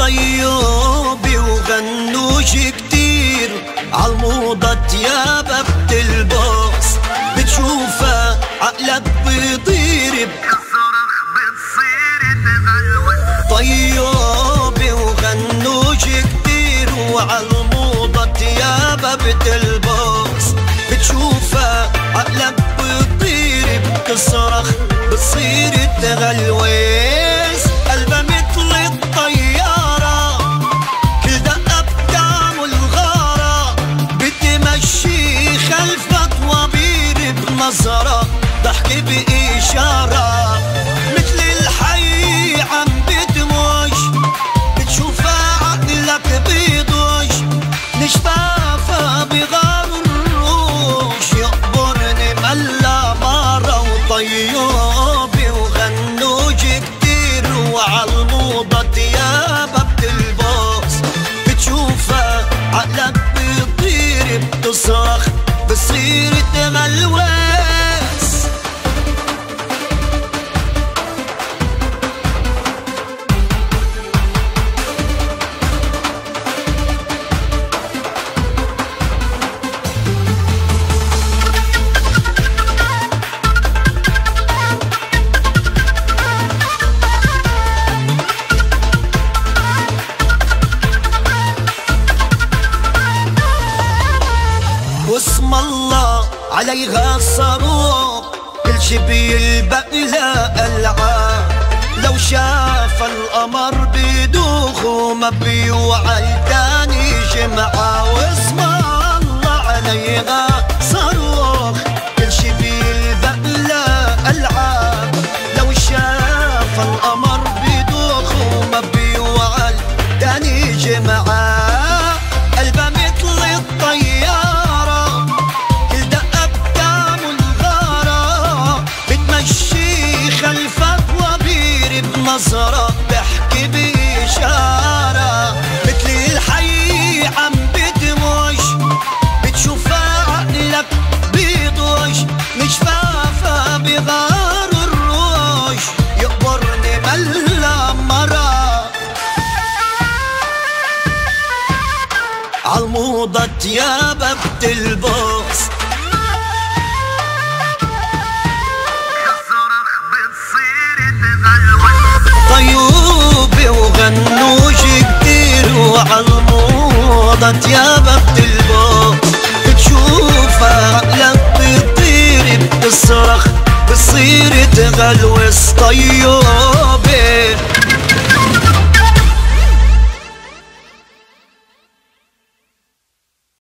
طيوبي وغنوش كتير عالموضة تيابة بتلبس، بتشوفها عقلك بيطير بتصرخ بتصير تغلوس. طيوبي وغنوش كتير وعالموضة تيابة بتلبس، بتشوفها عقلك بيطير بتصرخ بتصير تغلوس. قلبها مثل الطيارة كل دقة بتعمل غارة، بتمشي خلفك وبير بنظرة ضحكة بإشارة، مثل الحي عم بتموج بتشوفها عقلك بيضوج، نشفافها بغار الروش يقبرني ملا مرة. وطيوبي وغنوج كتير وعالموضة تيابة بتلبس، بتشوفها عقلك بيطير بتصرخ بتصير تغلوس. واسم الله عليها صاروخ كل شي بيلبق لها ألعاب، لو شاف القمر بيدوخ وما بيوعى تاني جمعة. واسم الله عليها صاروخ كل شي بيلبق لها ألعاب، لو شاف القمر بيدوخ وما بيوعى تاني جمعة. قلبها مثل الطيارة كل دقة بتعمل غارة، بتمشي خلفك وبير بنظرة بحكي بإشارة، مثل الحي عم بتموج بتشوفها عقلك بيضوج، نشفافها بغار الروج يقبرني ملا مرة. عالموضة تيابة بتلبس، بتصرخ بتصير تغلوس. طيوبي وغنوش كتير وعالموضة تيابة بتلبس، بتشوفها عقلك بيطير بتصرخ بتصير تغلوس. طيوبي